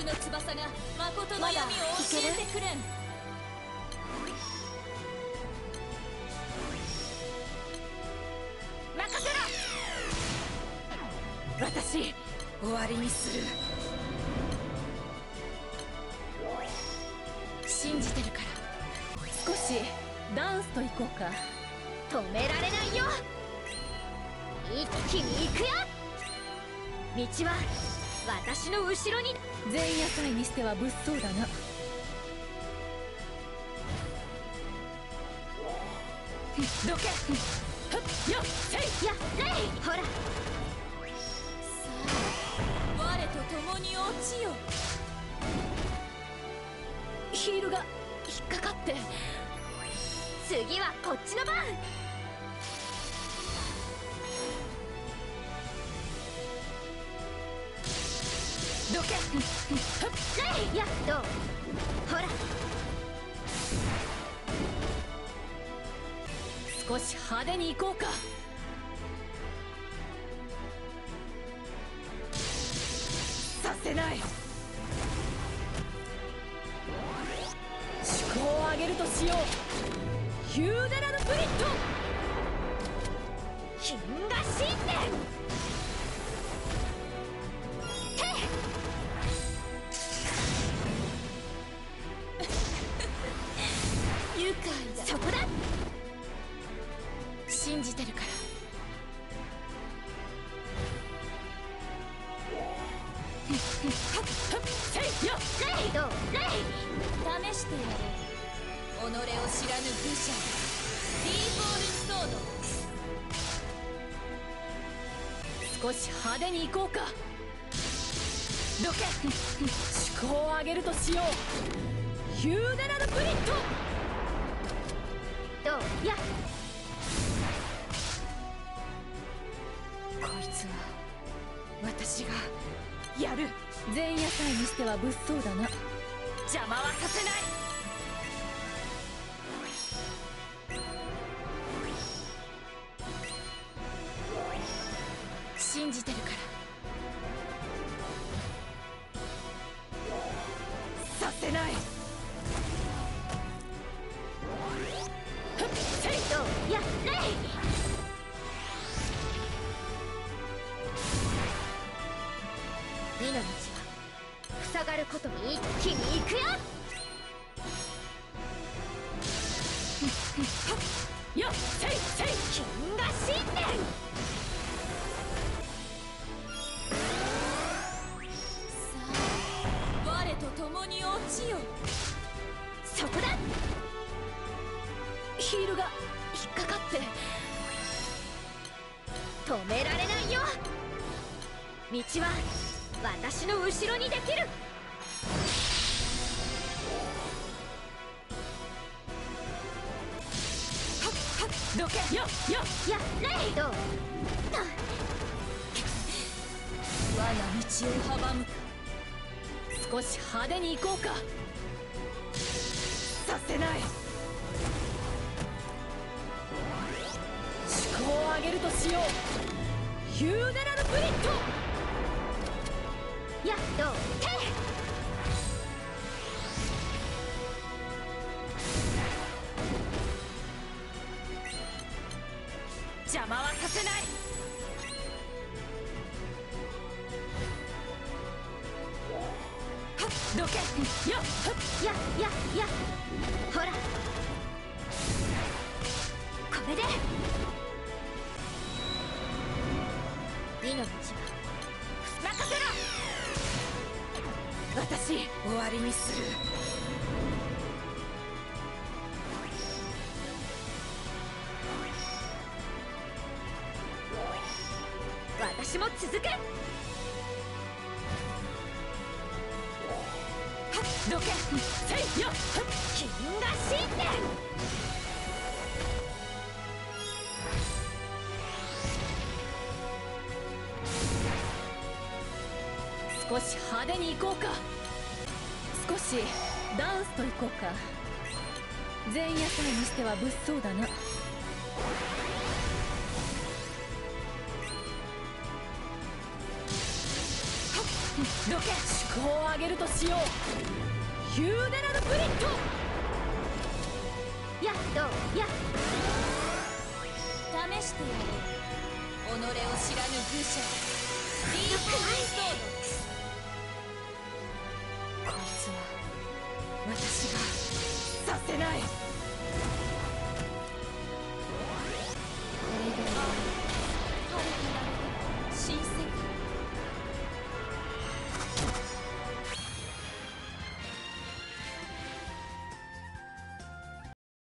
僕の翼が誠の闇を教えてくれん。任せろ。私終わりにする。信じてるから。少しダンスといこうか。止められないよ。一気に行くよ。道は私の後ろに。前夜祭にしては物騒だな。どけ。よっせいやれい。ほらさあ我と共に落ちよ。ヒールが引っかかって。次はこっちの番。どけ。レイやっとほら少し派手に行こうか。させない。思考を上げるとしよう。ヒューデラルプリット。銀河神殿。愉快だ。そこだ。信じてるから。せいよレイドレイ。試してやろう。己を知らぬ愚者。ディーフォールストード。少し派手に行こうか。どけ。思考を上げるとしよう。ヒューデラルプリット。どうや。こいつは私がやる。前夜祭にしては物騒だな。邪魔はさせない。信じてるから。させない。やレイ。美の道は塞がることに一気に行くよ。よっせいせい。銀河神殿。さあ我と共に落ちよ。そこだ。ヒールが引っかかって止められないよ。道は私の後ろにできる。どけよよやレイド。我が道を阻むか。少し派手に行こうか。させない。思考を上げるとしよう。ヒューデラルプリット。やっとて。邪魔はさせない。どけよやほらこれで。美の道は任せろ。私終わりにする。私も続く。どけせいよ銀河神殿。少し派手に行こうか。少しダンスといこうか。前夜祭にしては物騒だな。 どけ。趣向を上げるとしよう。ヒューデラルブリット。やっどうや試してやろう。己を知らぬ愚者。